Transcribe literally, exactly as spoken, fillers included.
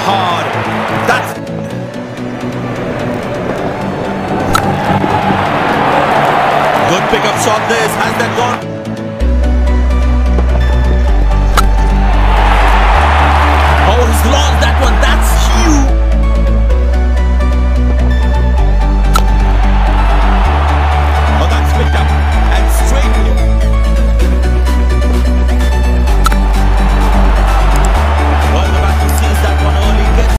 hard. That's... Good pickup shot this. Has that gone?